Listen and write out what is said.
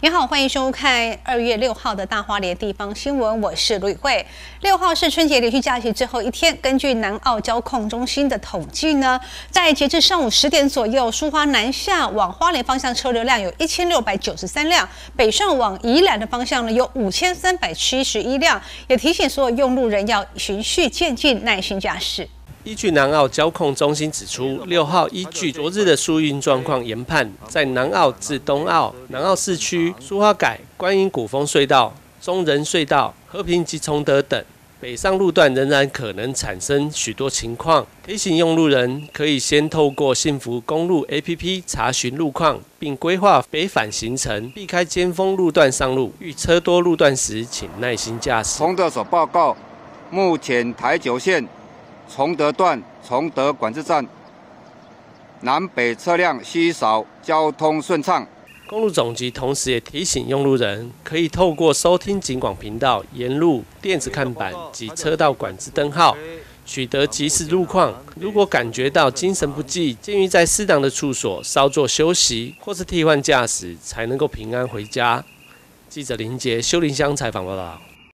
你好，欢迎收看2月6号的大花莲地方新闻，我是卢宇慧。6号是春节连续假期之后一天，根据南澳交控中心的统计呢，在截至上午10点左右，苏花南下往花莲方向车流量有1693辆，北上往宜兰的方向呢有5371辆，也提醒所有用路人要循序渐进，耐心驾驶。 依据南澳交控中心指出，6号依据昨日的疏运状况研判，在南澳至东澳、南澳市区、苏花改、观音古风隧道、中仁隧道、和平及崇德等北上路段仍然可能产生许多情况，提醒用路人可以先透过幸福公路 APP 查询路况，并规划北返行程，避开尖峰路段上路。遇车多路段时，请耐心驾驶。 崇德所报告，目前台九线崇德段崇德管制站南北车辆稀少，交通顺畅。 公路总局同时也提醒用路人，可以透过收听警广频道、沿路电子看板及车道管制灯号，取得即时路况。如果感觉到精神不济，建议在适当的处所稍作休息，或是替换驾驶，才能够平安回家。记者林杰、修林乡采访报道。